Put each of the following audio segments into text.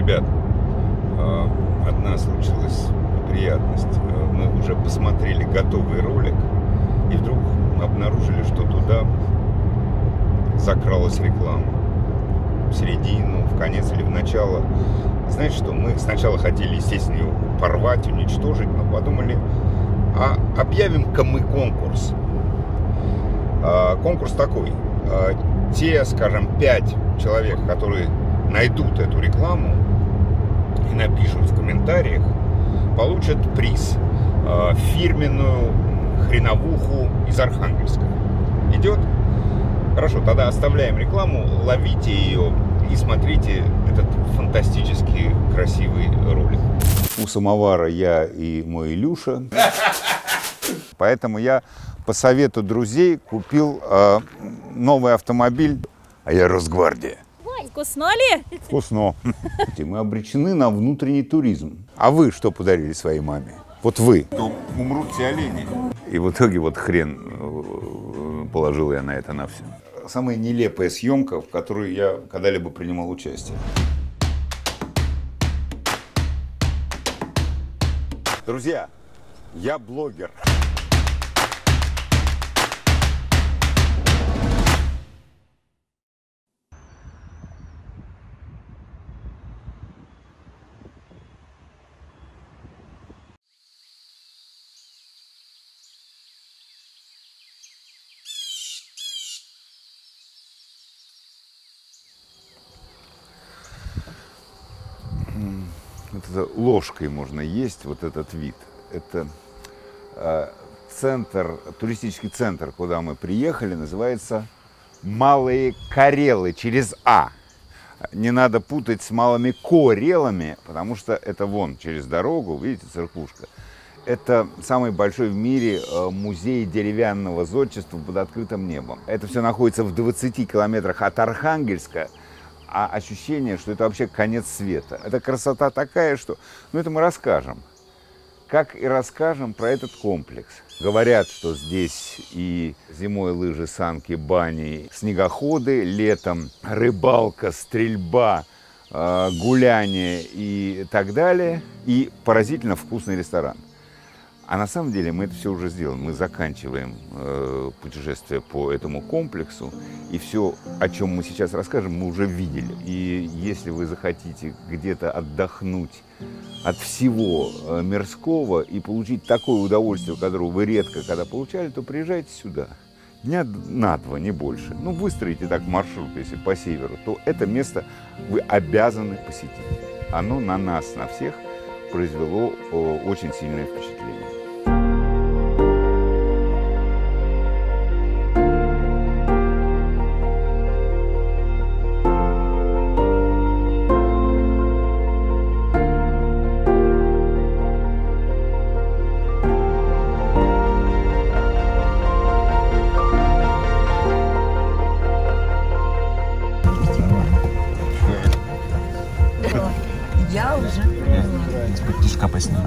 Ребят, одна случилась неприятность. Мы уже посмотрели готовый ролик, и вдруг обнаружили, что туда закралась реклама. В середину, в конец или в начало. Знаете что, мы сначала хотели, естественно, ее порвать, уничтожить, но подумали, а объявим-ка мы конкурс. Конкурс такой. Те, скажем, 5 человек, которые найдут эту рекламу и напишут в комментариях, получат приз. Фирменную хреновуху из Архангельска. Идет? Хорошо, тогда оставляем рекламу, ловите ее и смотрите этот фантастически красивый ролик. У самовара я и мой Илюша. Поэтому я по совету друзей купил новый автомобиль. А я Росгвардия. Вкусно ли? Вкусно. Мы обречены на внутренний туризм. А вы что подарили своей маме? Вот вы. Умрут все олени. И в итоге вот хрен положил я на это на все. Самая нелепая съемка, в которой я когда-либо принимал участие. Друзья, я блогер. Вот это ложкой можно есть, вот этот вид. Это центр, туристический центр, куда мы приехали, называется Малые Карелы, через А. Не надо путать с Малыми Корелами, потому что это вон, через дорогу, видите, церквушка. Это самый большой в мире музей деревянного зодчества под открытым небом. Это все находится в 20 километрах от Архангельска. А ощущение, что это вообще конец света. Это красота такая, что... Ну, это мы расскажем. Как и расскажем про этот комплекс. Говорят, что здесь и зимой лыжи, санки, бани, снегоходы, летом рыбалка, стрельба, гуляние и так далее. И поразительно вкусный ресторан. А на самом деле мы это все уже сделали. Мы заканчиваем путешествие по этому комплексу. И все, о чем мы сейчас расскажем, мы уже видели. И если вы захотите где-то отдохнуть от всего мирского и получить такое удовольствие, которое вы редко когда получали, то приезжайте сюда. Дня на 2, не больше. Ну, выстроите так маршрут, если по северу, то это место вы обязаны посетить. Оно на нас, на всех произвело очень сильное впечатление. Я уже. Тишка поснимай.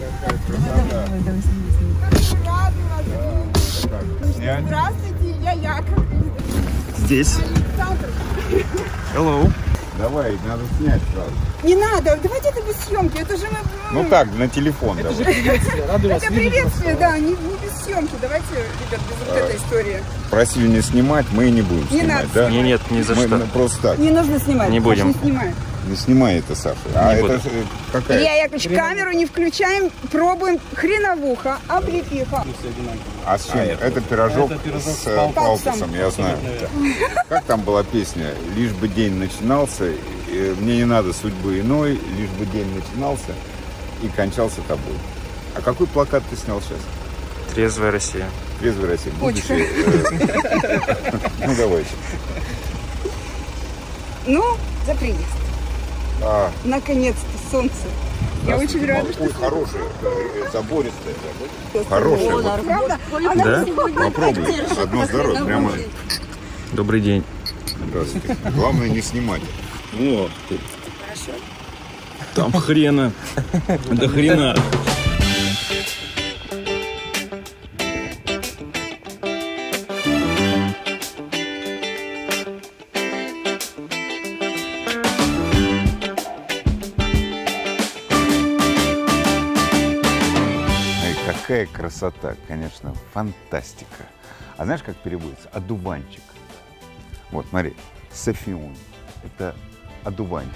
Здравствуйте, я Яков. Здесь. Hello. Давай, надо снять сразу. Не надо, давайте это без съемки, это же мы... Ну так, на телефон. Это же давай. приветствие. Рады вас Это видеть. приветствие, да, не без съемки. Давайте, ребят, без вот этой истории. Просили не снимать, мы и не будем Не снимать, надо да? снимать. Нет, ни за Мы что. просто так. Не нужно снимать. Не будем. Не снимай. Не снимай это, Саша. А Не это буду. какая? Илья Яковлевич, камеру не включаем, пробуем хреновуха, облепиха. А с чем? Это пирожок, Это пирожок с с палпусом. палпусом, я знаю. Как там была песня? Лишь бы день начинался, мне не надо судьбы иной, лишь бы день начинался и кончался тобой. А какой плакат ты снял сейчас? Трезвая Россия. Трезвая Россия. Очень. Ну, давайте. Ну, за приезд. А, Наконец-то солнце. Я очень рада, что... Ой, хорошая, забористая. Хорошая. Правда? Да? Попробуй. Одно здоровье. Прямо. Добрый день. Здравствуйте. Главное не снимать. О, там хрена. До хрена. какая красота, конечно, фантастика. А знаешь, как переводится? Одуванчик. Вот, смотри, Софион. Это одуванчик.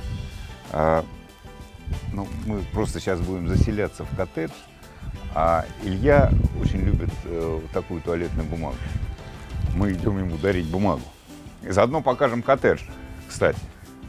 Ну, мы просто сейчас будем заселяться в коттедж. А Илья очень любит такую туалетную бумагу. Мы идем ему дарить бумагу. И заодно покажем коттедж, кстати.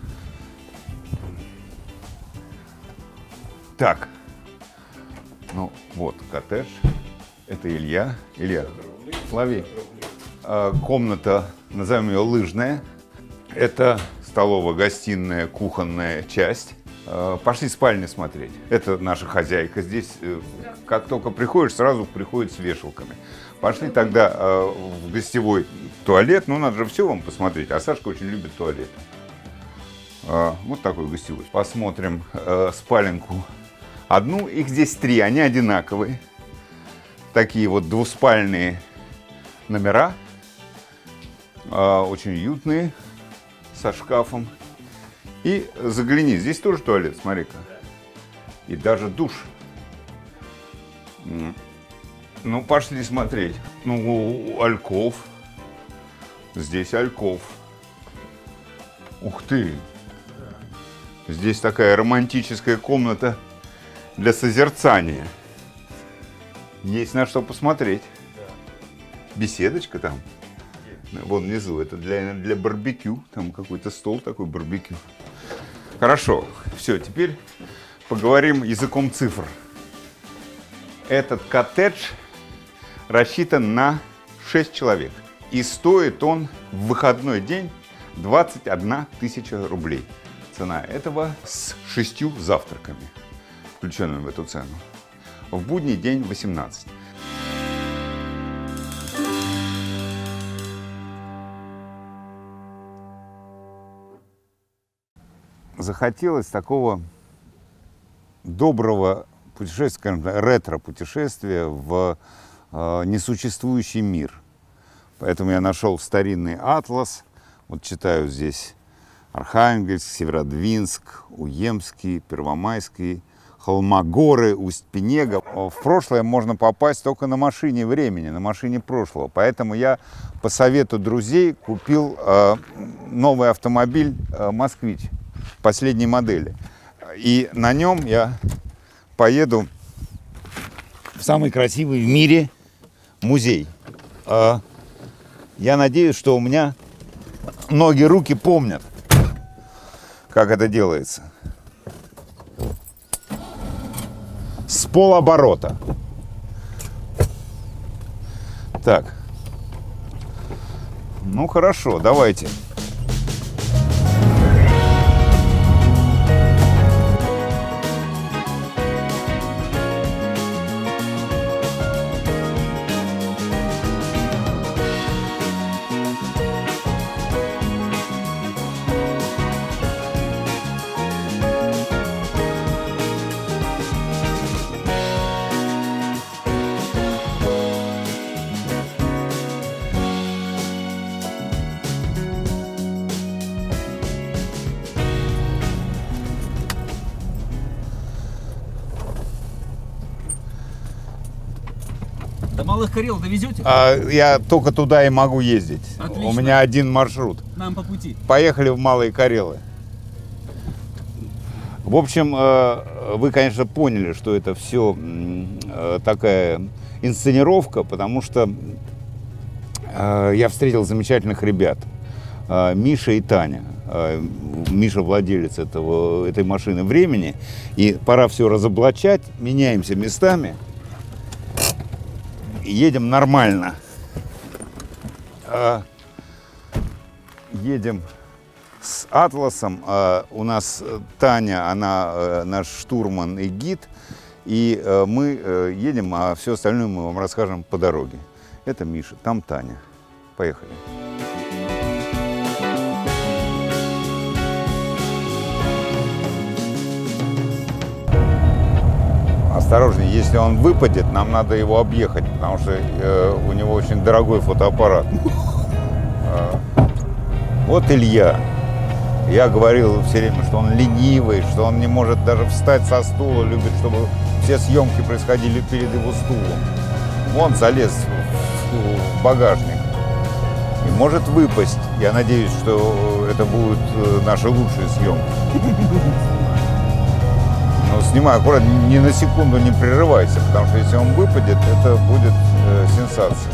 Так. Ну, вот коттедж. Это Илья. Илья, лови. Комната, назовем ее лыжная. Это столовая-гостиная, кухонная часть. Пошли спальни смотреть. Это наша хозяйка здесь. Как только приходишь, сразу приходит с вешалками. Пошли тогда в гостевой туалет. Ну, надо же все вам посмотреть. А Сашка очень любит туалет. Вот такой гостевой. Посмотрим спаленку. Одну, их здесь 3, они одинаковые. Такие вот двуспальные номера. Очень уютные, со шкафом. И загляни, здесь тоже туалет, смотри-ка. И даже душ. Ну, пошли смотреть. Ну, альков. Здесь альков. Ух ты! Здесь такая романтическая комната для созерцания. Есть на что посмотреть. Беседочка там. Вон внизу. Это для барбекю. Там какой-то стол такой барбекю. Хорошо. Все, теперь поговорим языком цифр. Этот коттедж рассчитан на 6 человек. И стоит он в выходной день 21 тысяча рублей. Цена этого с 6 завтраками, включенными в эту цену. В будний день 18. Захотелось такого доброго путешествия, скажем так, ретро-путешествия в несуществующий мир. Поэтому я нашел старинный атлас. Вот читаю здесь Архангельск, Северодвинск, Уемский, Первомайский, Холмогоры, Усть-Пинега. В прошлое можно попасть только на машине времени, на машине прошлого. Поэтому я по совету друзей купил новый автомобиль «Москвич» последней модели. И на нем я поеду в самый красивый в мире музей. Я надеюсь, что у меня ноги, руки помнят, как это делается. С полоборота. Так. Ну хорошо, давайте. До Малых Карел довезете? Я только туда и могу ездить. Отлично. У меня один маршрут. Нам по пути. Поехали в Малые Карелы. В общем, вы, конечно, поняли, что это все такая инсценировка, потому что я встретил замечательных ребят. Миша и Таня. Миша владелец этой машины времени. И пора все разоблачать. Меняемся местами. Едем нормально. Едем с Атласом. У нас Таня, она наш штурман и гид. И мы едем, а все остальное мы вам расскажем по дороге. Это Миша, там Таня. Поехали. Осторожнее, если он выпадет, нам надо его объехать, потому что у него очень дорогой фотоаппарат. Вот Илья. Я говорил все время, что он ленивый, что он не может даже встать со стула, любит, чтобы все съемки происходили перед его стулом. Вон залез в багажник и может выпасть. Я надеюсь, что это будут наши лучшие съемки. Но снимай аккуратно, ни на секунду не прерывайся, потому что если он выпадет, это будет сенсация.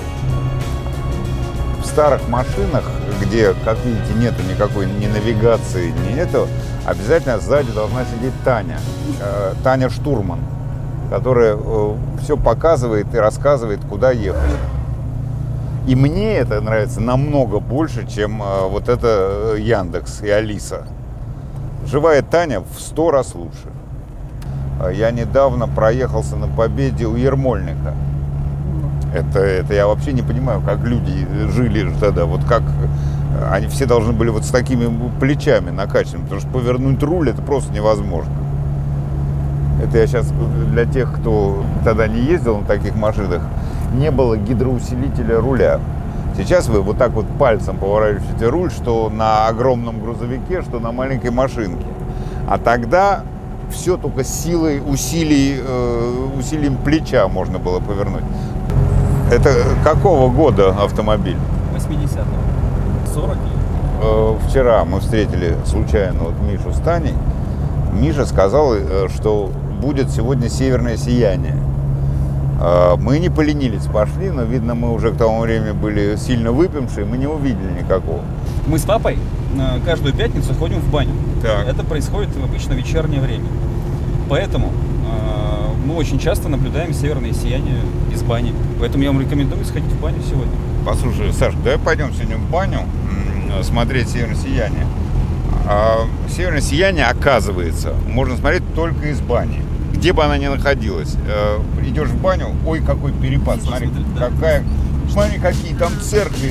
В старых машинах, где, как видите, нету никакой ни навигации, ни этого, обязательно сзади должна сидеть Таня, Таня штурман, которая все показывает и рассказывает, куда ехать. И мне это нравится намного больше, чем вот это Яндекс и Алиса. Живая Таня в 100 раз лучше. Я недавно проехался на Победе у Ермольника. Это я вообще не понимаю, как люди жили тогда. Вот как они все должны были вот с такими плечами накачанными, потому что повернуть руль это просто невозможно. Это я сейчас для тех, кто тогда не ездил на таких машинах, не было гидроусилителя руля. Сейчас вы вот так вот пальцем поворачиваете руль, что на огромном грузовике, что на маленькой машинке. А тогда все только силой, усилием плеча можно было повернуть. Это какого года автомобиль? 80-го. 40 лет. Вчера мы встретили случайно вот Мишу с Таней. Миша сказал, что будет сегодня северное сияние. Мы не поленились, пошли, но, видно, мы уже к тому времени были сильно выпившие, мы не увидели никакого. Мы с папой каждую пятницу ходим в баню. Так. Это происходит обычно в вечернее время. Поэтому мы очень часто наблюдаем северное сияние из бани. Поэтому я вам рекомендую сходить в баню сегодня. Послушай, Сашка, давай пойдем сегодня в баню смотреть северное сияние. Северное сияние, оказывается, можно смотреть только из бани. Где бы она ни находилась. Идешь в баню, ой, какой перепад, смотри, какая, смотри, какие там церкви,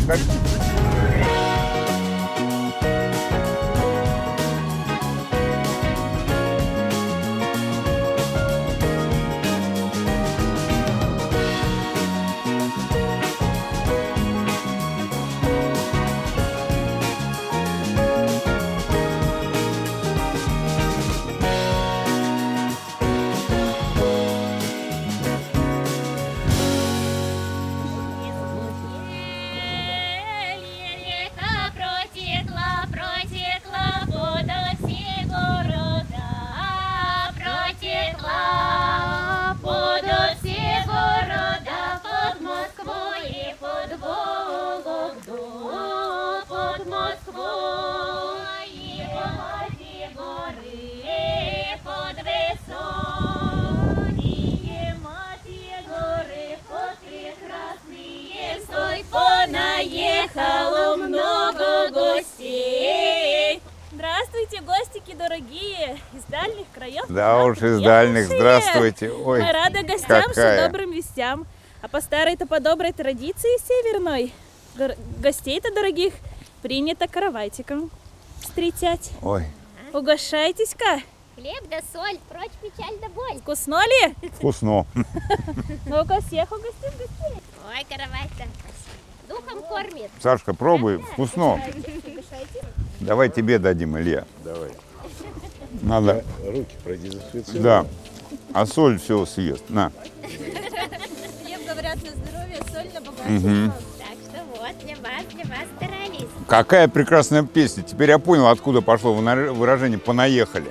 Наехало много гостей. Здравствуйте, гостики дорогие, из дальних краев. Да уж, из дальних. Здравствуйте. Ой, мы рады гостям какая. с добрым вестям. А по старой-то, по доброй традиции северной, гостей-то дорогих принято каравайтиком встречать. Ой. Угощайтесь-ка. Хлеб да соль, прочь печаль да боль. Вкусно ли? Вкусно. Ну-ка, всех угостим гостей. Ой, каравай-то духом кормит. Сашка, пробуй, вкусно. Давай тебе дадим, Илья. Давай. Надо. Руки продезинфицируй. Да. А соль все съест. На. Хлеб, говорят, на здоровье, соль на богатство. Мгм. Так что вот, для вас старались. Какая прекрасная песня. Теперь я понял, откуда пошло выражение «понаехали».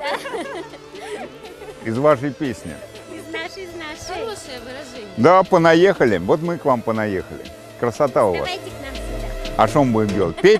Из вашей песни. Из нашей. Хорошее выражение. Да, понаехали. Вот мы к вам понаехали. Красота у вас. Давайте к нам сюда. А что мы будем делать? Петь?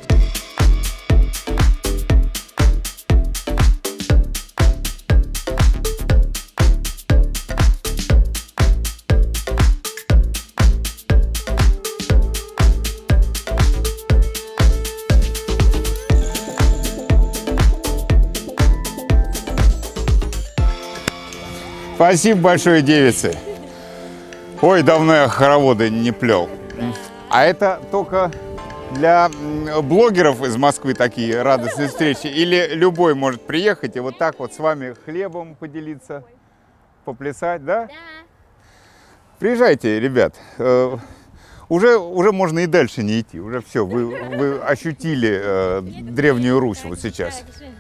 Спасибо большое, девицы. Ой, давно я хороводы не плел. А это только для блогеров из Москвы такие радостные встречи? Или любой может приехать и вот так вот с вами хлебом поделиться, поплясать, да? Да. Приезжайте, ребят. Уже можно и дальше не идти. Уже все, вы ощутили Древнюю Русь вот сейчас. Так же.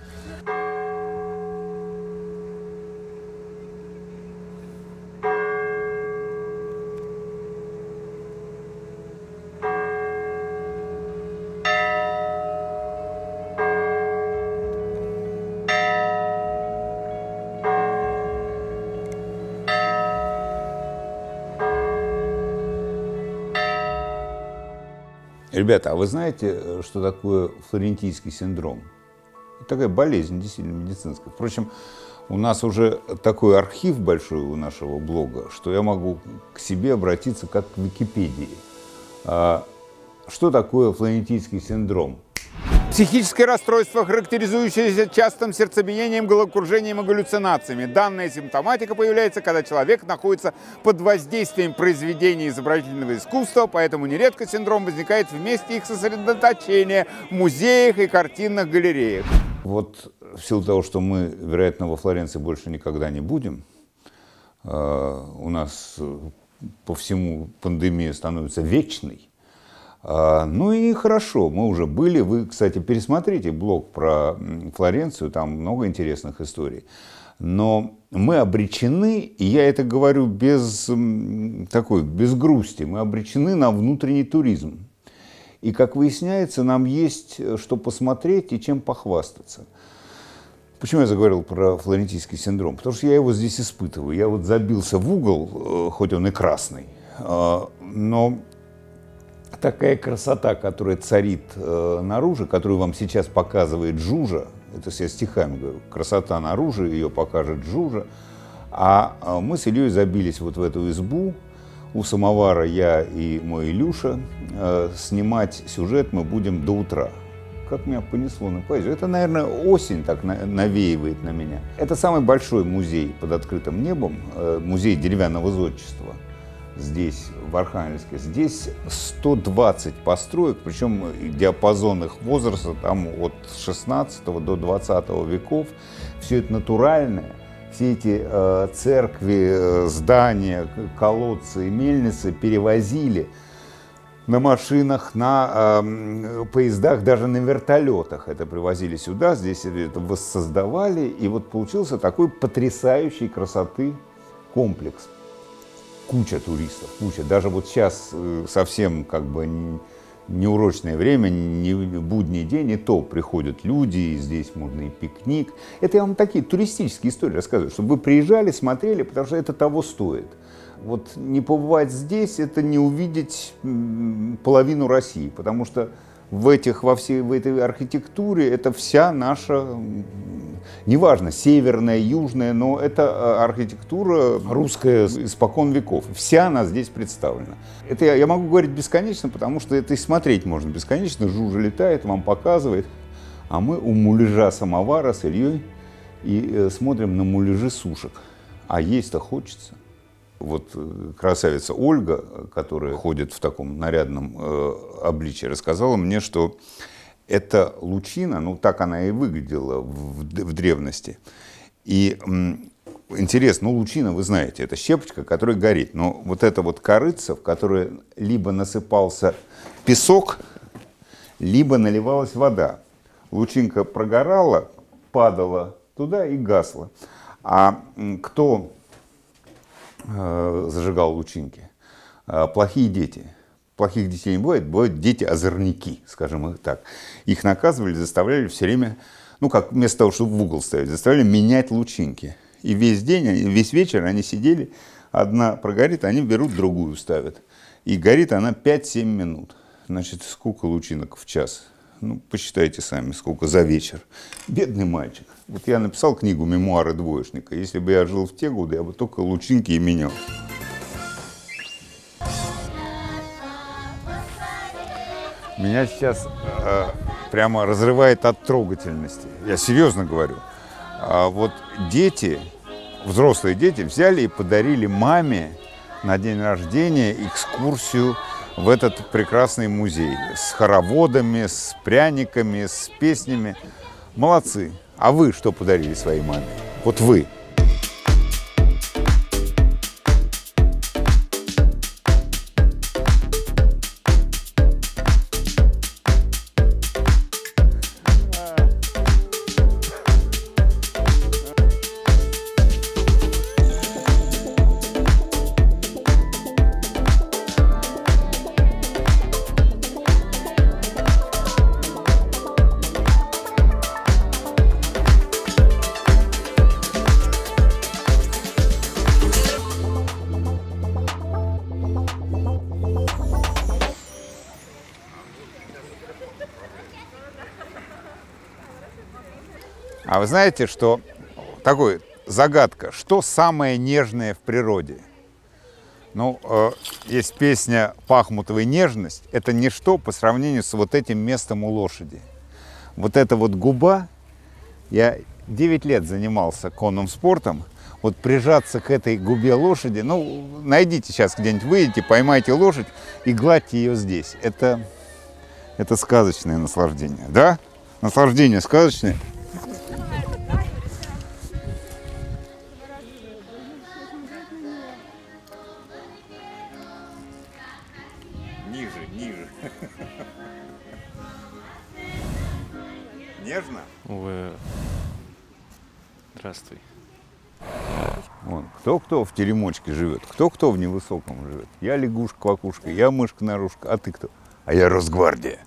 Ребята, а вы знаете, что такое флорентийский синдром? Это такая болезнь, действительно медицинская. Впрочем, у нас уже такой архив большой у нашего блога, что я могу к себе обратиться как к Википедии. Что такое флорентийский синдром? Психическое расстройство, характеризующееся частым сердцебиением, головокружением и галлюцинациями. Данная симптоматика появляется, когда человек находится под воздействием произведений изобразительного искусства, поэтому нередко синдром возникает в месте их сосредоточения в музеях и картинных галереях. Вот в силу того, что мы, вероятно, во Флоренции больше никогда не будем, у нас по всему пандемия становится вечной. Ну и хорошо, мы уже были. Вы, кстати, пересмотрите блог про Флоренцию, там много интересных историй. Но мы обречены, и я это говорю без грусти, мы обречены на внутренний туризм. И, как выясняется, нам есть что посмотреть и чем похвастаться. Почему я заговорил про флорентийский синдром? Потому что я его здесь испытываю. Я вот забился в угол, хоть он и красный, но такая красота, которая царит наружу, которую вам сейчас показывает Жужа, это я стихами говорю, красота наружу, ее покажет Жужа, а мы с Ильей забились вот в эту избу, у самовара я и мой Илюша, снимать сюжет мы будем до утра. Как меня понесло на поэзию. Это, наверное, осень так навеивает на меня. Это самый большой музей под открытым небом, музей деревянного зодчества. Здесь, в Архангельске, здесь 120 построек, причем диапазон их возраста там от 16 до 20 веков. Все это натуральное. Все эти церкви, здания, колодцы и мельницы перевозили на машинах, на поездах, даже на вертолетах это привозили сюда, здесь это воссоздавали. И вот получился такой потрясающей красоты комплекс. Куча туристов, куча. Даже вот сейчас совсем как бы неурочное время, не будний день, и то приходят люди, и здесь можно и пикник. Это я вам такие туристические истории рассказываю, чтобы вы приезжали, смотрели, потому что это того стоит. Вот не побывать здесь, это не увидеть половину России, потому что в этой архитектуре это вся наша, неважно, северная, южная, но это архитектура русская испокон веков. Вся она здесь представлена. Это я могу говорить бесконечно, потому что это и смотреть можно бесконечно. Жужа летает, вам показывает, а мы у муляжа самовара с Ильей и смотрим на муляжи сушек. А есть-то хочется. Вот красавица Ольга, которая ходит в таком нарядном обличии, рассказала мне, что эта лучина, ну так она и выглядела в древности. И интересно, ну лучина, вы знаете, это щепочка, которая горит. Но вот эта вот корыца, в которой либо насыпался песок, либо наливалась вода. Лучинка прогорала, падала туда и гасла. А кто зажигал лучинки? Плохие дети. Плохих детей не бывает, бывают дети-озорники, скажем их так. Их наказывали, заставляли все время, ну как вместо того, чтобы в угол ставить, заставляли менять лучинки. И весь день, весь вечер они сидели, одна прогорит, они берут, другую ставят. И горит она 5-7 минут. Значит, сколько лучинок в час? Ну, посчитайте сами, сколько за вечер. Бедный мальчик. Вот я написал книгу «Мемуары двоечника». Если бы я жил в те годы, я бы только лучинки и менял. Меня сейчас прямо разрывает от трогательности. Я серьезно говорю. Вот дети, взрослые дети, взяли и подарили маме на день рождения экскурсию в этот прекрасный музей. С хороводами, с пряниками, с песнями. Молодцы. А вы что подарили своей маме? Вот вы. А вы знаете, что такой загадка, что самое нежное в природе? Ну, есть песня Пахмутовой «Нежность». Это ничто по сравнению с вот этим местом у лошади. Вот эта вот губа, я 9 лет занимался конным спортом, вот прижаться к этой губе лошади, ну, найдите сейчас где-нибудь, выйдите, поймайте лошадь и гладьте ее здесь. Это сказочное наслаждение, да? Наслаждение сказочное. Ниже. Нежно? Увы. Здравствуй. Вон, кто в теремочке живет, кто в невысоком живет. Я лягушка-квакушка, я мышка-нарушка, а ты кто? А я Росгвардия.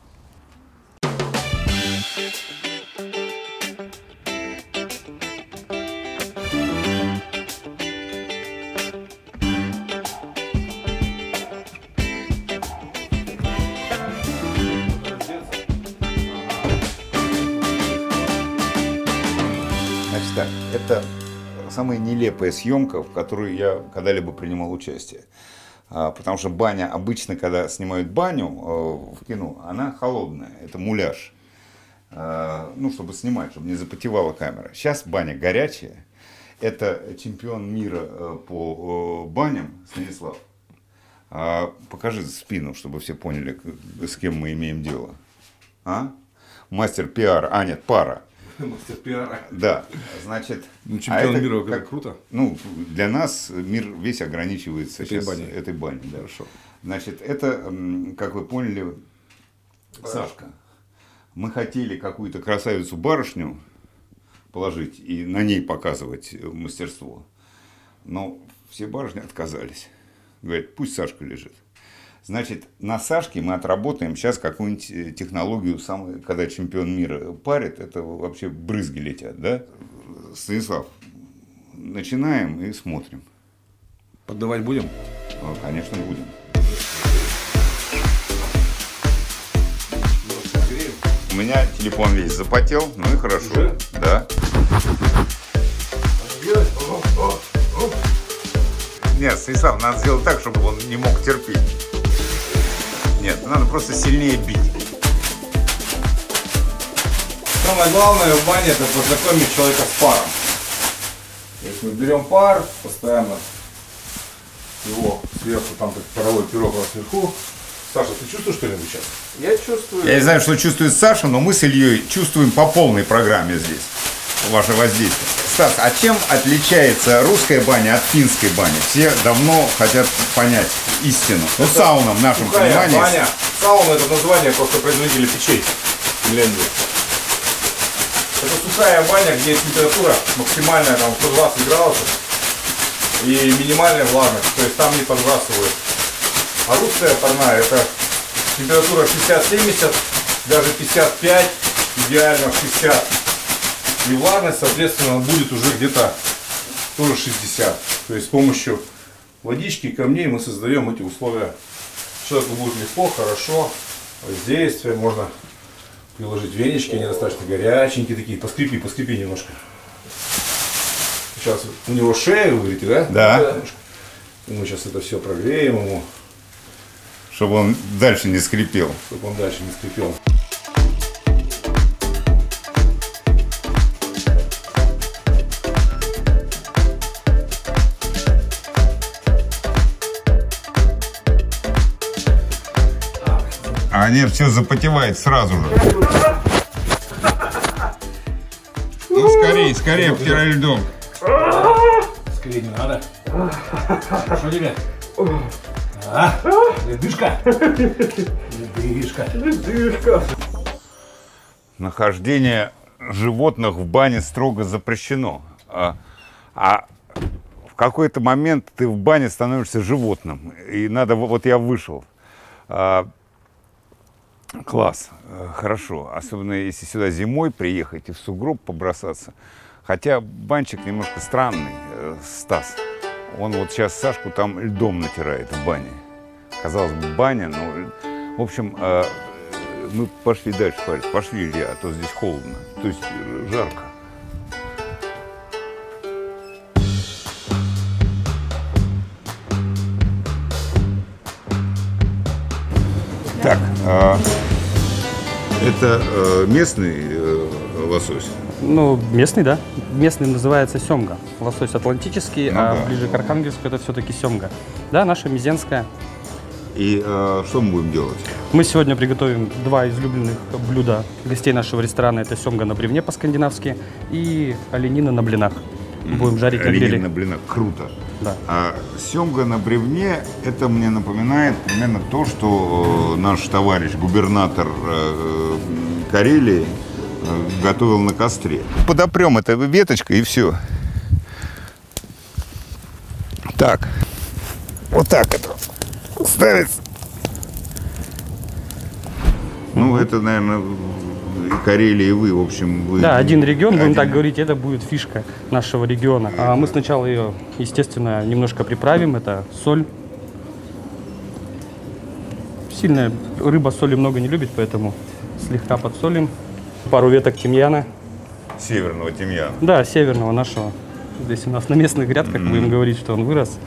Значит так, это самая нелепая съемка, в которой я когда-либо принимал участие. Потому что баня, обычно, когда снимают баню в кино, она холодная, это муляж. Ну, чтобы снимать, чтобы не запотевала камера. Сейчас баня горячая. Это чемпион мира по баням Станислав. Покажи спину, чтобы все поняли, с кем мы имеем дело. Мастер пиара, нет, пара. Мастер пиара. Да, значит... Ну, чемпион мира, как круто. Ну, для нас мир весь ограничивается этой баней. Да. Хорошо. Значит, это, как вы поняли, Сашка. Мы хотели какую-то красавицу-барышню положить и на ней показывать мастерство. Но все барышни отказались. Говорят, пусть Сашка лежит. Значит, на Сашке мы отработаем сейчас какую-нибудь технологию, когда чемпион мира парит, это вообще брызги летят, да? Станислав, начинаем и смотрим. Поддавать будем? Конечно, будем. У меня телефон весь запотел, ну и хорошо. Уже? Да. Нет, Станислав, надо сделать так, чтобы он не мог терпеть. Нет, надо просто сильнее бить. Самое главное в бане — это познакомить человека с паром. То есть мы берем пар, постоянно его сверху, там как паровой пирог у нас сверху. Саша, ты чувствуешь что-нибудь сейчас? Я чувствую. Я не знаю, что чувствует Саша, но мы с Ильей чувствуем по полной программе здесь ваше воздействие. Стас, а чем отличается русская баня от финской бани? Все давно хотят понять истину. Ну, сауна в нашем понимании. Баня. Сауна — это название просто производителя печей в Финляндии. Это сухая баня, где температура максимальная, там 120 градусов и минимальная влажность, то есть там не подбрасывают. А русская парная — это температура 60-70, даже 55, идеально 60. И влажность, соответственно, будет уже где-то тоже 60. То есть с помощью водички и камней мы создаем эти условия. Человеку будет легко, хорошо, воздействие, можно приложить венички, они достаточно горяченькие такие, поскрипи немножко. Сейчас у него шея, вы говорите, да? Да. Мы сейчас это все прогреем ему. Чтобы он дальше не скрипел. Чтобы он дальше не скрипел. А нет, все запотевает сразу же. Ну, скорее, обтирай льдом. Скорее не надо. Что тебе? Ледышка? Ледышка. Нахождение животных в бане строго запрещено. А в какой-то момент ты в бане становишься животным. И надо, вот я вышел. Класс, хорошо. Особенно если сюда зимой приехать и в сугроб побросаться. Хотя банчик немножко странный, Стас. Он вот сейчас Сашку там льдом натирает в бане. Казалось бы, баня, но... В общем, мы пошли дальше парить. Пошли, Илья, а то здесь холодно. То есть жарко. Так, это местный лосось? Ну, местный, да. Местный называется семга. Лосось атлантический, Ну а да. ближе к Архангельску это все-таки семга. Да, наша мизенская. И что мы будем делать? Мы сегодня приготовим два излюбленных блюда гостей нашего ресторана. Это семга на бревне по-скандинавски и оленина на блинах. Будем жарить на Оленина гриле. на блинах. Круто. Да. А семга на бревне, это мне напоминает примерно то, что наш товарищ, губернатор Карелии, готовил на костре. Подопрем это веточкой и все. Так. Вот так это ставится. Ну, это, наверное, и Карелия, и вы, в общем, вы... Да, один регион, будем один. так говорить, это будет фишка нашего региона. А мы сначала ее, естественно, немножко приправим. Это соль. Сильная рыба соли много не любит, поэтому слегка подсолим. Пару веток тимьяна. Северного тимьяна. Да, северного нашего. Здесь у нас на местных грядках будем говорить, что он вырос.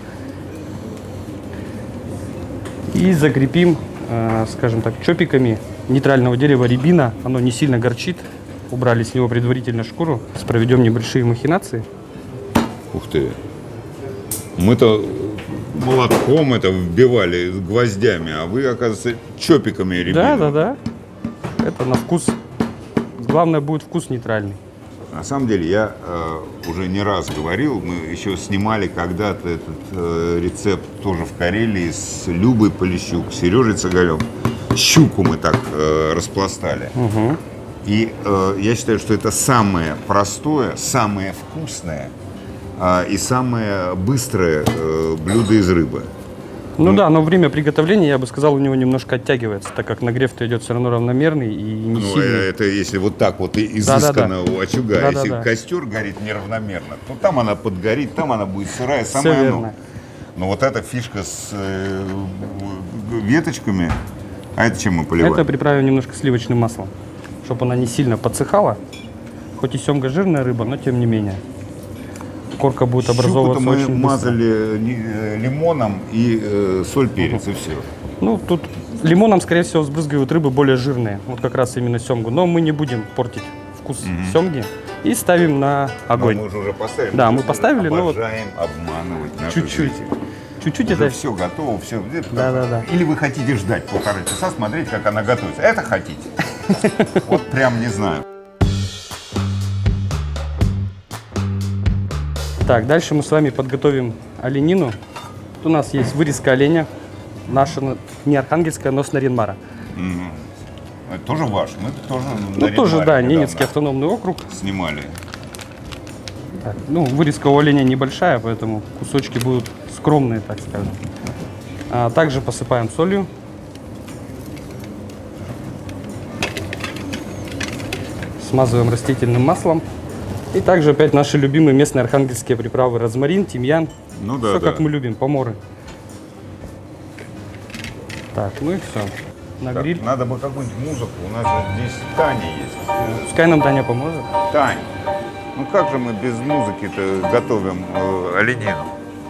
И закрепим, скажем так, чопиками нейтрального дерева рябина. Оно не сильно горчит. Убрали с него предварительно шкуру. Проведем небольшие махинации. Ух ты. Мы-то молотком это вбивали гвоздями, а вы, оказывается, чопиками рябину. Да. Это на вкус. Главное, будет вкус нейтральный. На самом деле, я уже не раз говорил, мы еще снимали когда-то этот рецепт тоже в Карелии с Любой Полищук, Сережей Цыгалем. Щуку мы так распластали. И я считаю, что это самое простое, самое вкусное и самое быстрое блюдо из рыбы. Ну да, но время приготовления, я бы сказал, у него немножко оттягивается, так как нагрев-то идет все равно равномерный и не Ну, сильный. это если вот так вот изысканно у очага. Да-да-да. Если костер горит неравномерно, то там она подгорит, там она будет сырая, Все самое оно. верно. Но вот эта фишка с веточками, а это чем мы поливаем? Это приправим немножко сливочным маслом, чтобы она не сильно подсыхала. Хоть и семга жирная рыба, но тем не менее. Корка будет образовываться Щуку-то мы очень быстро. мазали лимоном и соль, перец, и все. Ну, тут лимоном, скорее всего, сбрызгивают рыбы более жирные. Вот как раз именно семгу. Но мы не будем портить вкус семги. И ставим на огонь. Мы же уже поставили. Да, мы же поставили, но вот обожаем обманывать наших чуть-чуть. зрителей. Чуть-чуть Уже это... все готово, все. Да. Или вы хотите ждать 1,5 часа, смотреть, как она готовится. Это хотите. Вот прям не знаю. Так, дальше мы с вами подготовим оленину. Тут у нас есть вырезка оленя. Наша не архангельская, но с Нарьян-Мара. Это тоже ваш. Мы тоже Ну, тоже, да, недавно Ненецкий автономный округ. снимали. Так, ну, вырезка у оленя небольшая, поэтому кусочки будут скромные, так скажем. А также посыпаем солью. Смазываем растительным маслом. И также опять наши любимые местные архангельские приправы. Розмарин, тимьян. Ну да, Все да. как мы любим, поморы. Так, ну и все. На Так, гриль. надо бы какую-нибудь музыку. У нас вот здесь Таня есть. Пускай нам Таня поможет. Тань, ну как же мы без музыки-то готовим оленину?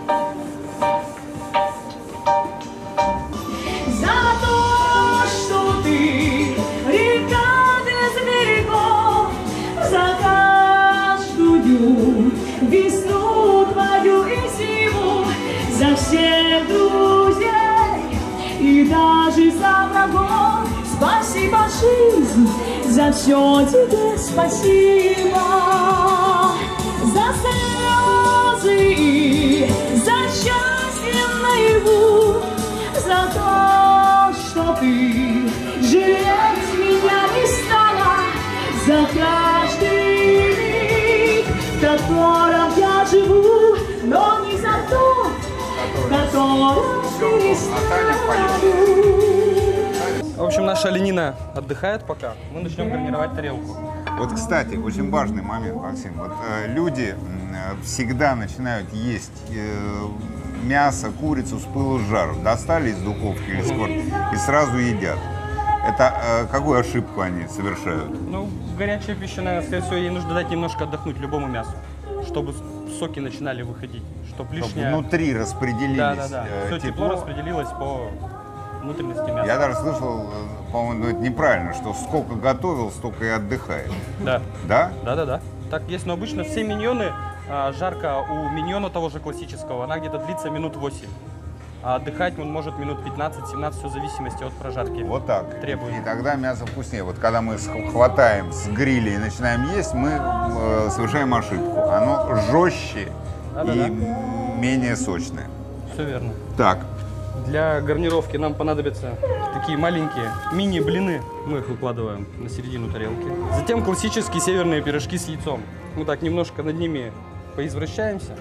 За то, что ты река без берегов, за каждую весну твою и зиму, за всех друзей и даже за врагов. Спасибо, жизнь, за все тебе спасибо, за слезы и за счастье наяву, за то, что ты жалеть меня не стала, за каждый миг, в котором я живу, но не за то, в котором перестану. В общем, наша оленина отдыхает пока. Мы начнем гарнировать тарелку. Вот, кстати, очень важный момент, Максим. Вот люди всегда начинают есть мясо, курицу с пылу с жару. Достали из духовки или сковородки и сразу едят. Это какую ошибку они совершают? Ну, горячая пища, наверное, скорее всего, ей нужно дать немножко отдохнуть любому мясу, чтобы соки начинали выходить, чтобы Чтобы лишнее... внутри распределились Да. Все тепло распределилось по внутренности мяса. Я даже слышал, по-моему, это неправильно, что сколько готовил, столько и отдыхает. Да. Да? Да. Так есть, но обычно все миньоны, жарка у миньона того же классического, она где-то длится минут 8. А отдыхать он может минут 15-17, все в зависимости от прожарки. Вот так. Требуем. И тогда мясо вкуснее. Вот когда мы хватаем с гриля и начинаем есть, мы совершаем ошибку. Оно жестче и менее сочное. Все верно. Так. Для гарнировки нам понадобятся такие маленькие мини-блины. Мы их выкладываем на середину тарелки. Затем классические северные пирожки с яйцом. Мы так немножко над ними поизвращаемся.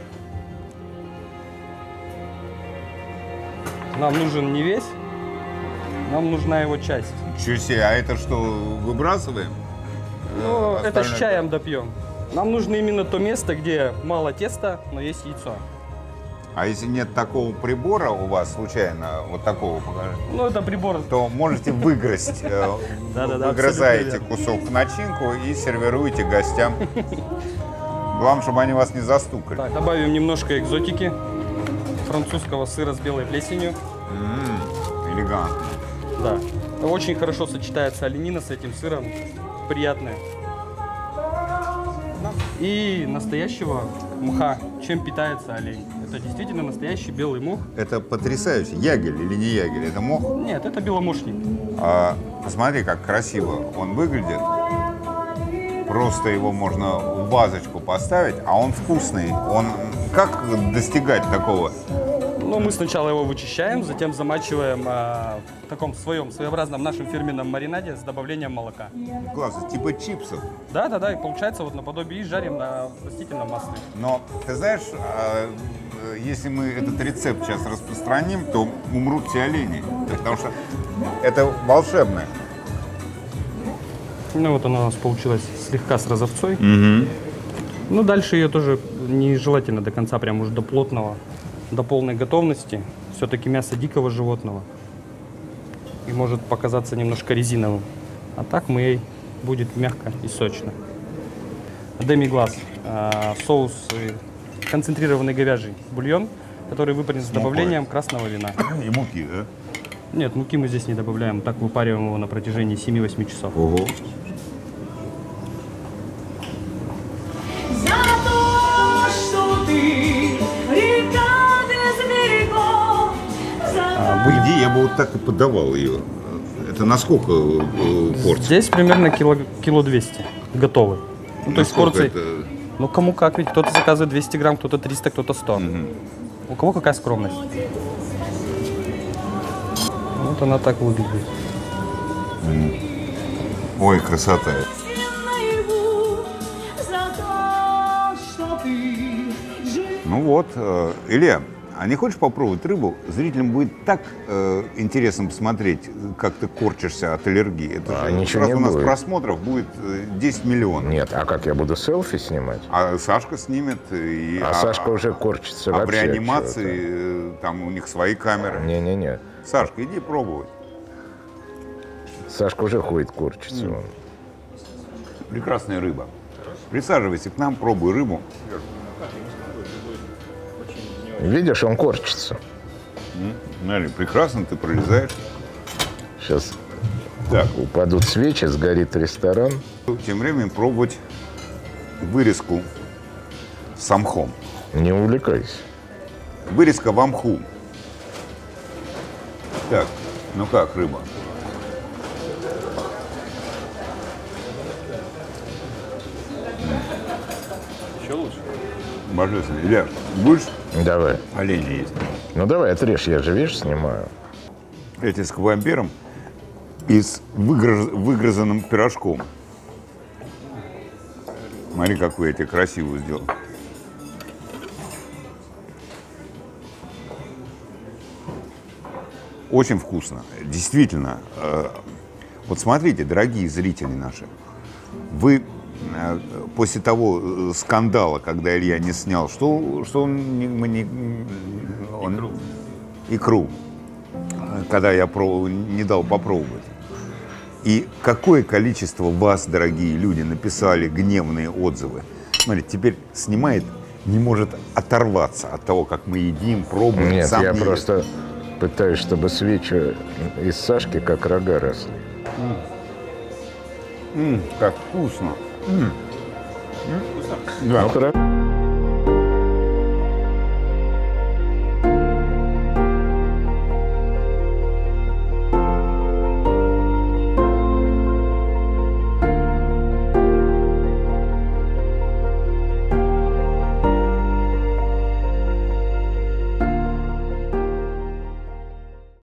Нам нужен не весь, нам нужна его часть. Ничего себе, а это что, выбрасываем? Ну, это с чаем допьем. Нам нужно именно то место, где мало теста, но есть яйцо. А если нет такого прибора у вас, случайно, вот такого, покажи, Ну, это прибор. то можете выгрызть. Выгрызаете кусок начинку и сервируете гостям. Главное, чтобы они вас не застукали. Так, добавим немножко экзотики. Французского сыра с белой плесенью. Элегантно. Да. Очень хорошо сочетается оленина с этим сыром. Приятная. И настоящего мха. Чем питается олень? Это действительно настоящий белый мох. Это потрясающе. Ягель или не ягель? Это мох? Нет, это беломошник. Посмотри, как красиво он выглядит. Просто его можно в вазочку поставить, а он вкусный. Он как достигать такого? Ну, мы сначала его вычищаем, затем замачиваем в таком своеобразном нашем фирменном маринаде с добавлением молока. Классно, типа чипсов. Да, и получается вот наподобие и жарим на растительном масле. Но, ты знаешь, если мы этот рецепт сейчас распространим, то умрут все олени. Потому что это волшебное. Ну, вот она у нас получилась слегка с розовцой. Ну, дальше ее тоже нежелательно до конца, прям уж до плотного, до полной готовности. Все-таки мясо дикого животного. И может показаться немножко резиновым. А так мы ей будет мягко и сочно. Деми-глас. Соус концентрированный говяжий бульон, который выпарен с добавлением красного вина. И муки, да? Нет, муки мы здесь не добавляем. Так выпариваем его на протяжении 7-8 часов. Ого. За то, что ты река без берегов, По идее, я бы вот так и подавал ее. Это на сколько порций? Здесь примерно кило 200 готовы. Ну, то есть порции. Это... Ну, кому как, ведь кто-то заказывает 200 грамм, кто-то 300, кто-то 100. У кого какая скромность. Вот она так выглядит. Ой, красота. наяву, за то, что ты жив. Ну вот, Илья, а не хочешь попробовать рыбу? Зрителям будет так интересно посмотреть, как ты корчишься от аллергии. Это же ничего сразу не у нас будет. просмотров будет 10 миллионов. Нет, а как я буду селфи снимать? А Сашка снимет. И, Сашка уже корчится А вообще. при анимации там у них свои камеры. Не-не-не. Сашка, иди пробовать. Сашка уже ходит корчится. Он. Прекрасная рыба. Присаживайся к нам, пробуй рыбу. Видишь, он корчится. Смотри, прекрасно ты пролезаешь. Сейчас Так. упадут свечи, сгорит ресторан. Тем временем пробовать вырезку с мхом. Не увлекайся. Вырезка в мху. Так, ну как рыба? Еще лучше. Божественно. Илья, будешь Давай. оленя есть? Ну давай, отрежь, я же, видишь, снимаю. Эти с камамбером и с выгрызанным пирожком. Смотри, какую я тебе красивую сделал. Очень вкусно. Действительно. Вот смотрите, дорогие зрители наши, вы после того скандала, когда Илья не снял, что он икру, когда я не дал попробовать. И какое количество вас, дорогие люди, написали гневные отзывы. Смотрите, теперь снимает, не может оторваться от того, как мы едим, пробуем. Нет, сам я не просто Пытаюсь, чтобы свечи из Сашки как рога росли. Как вкусно. Ну, хорошо.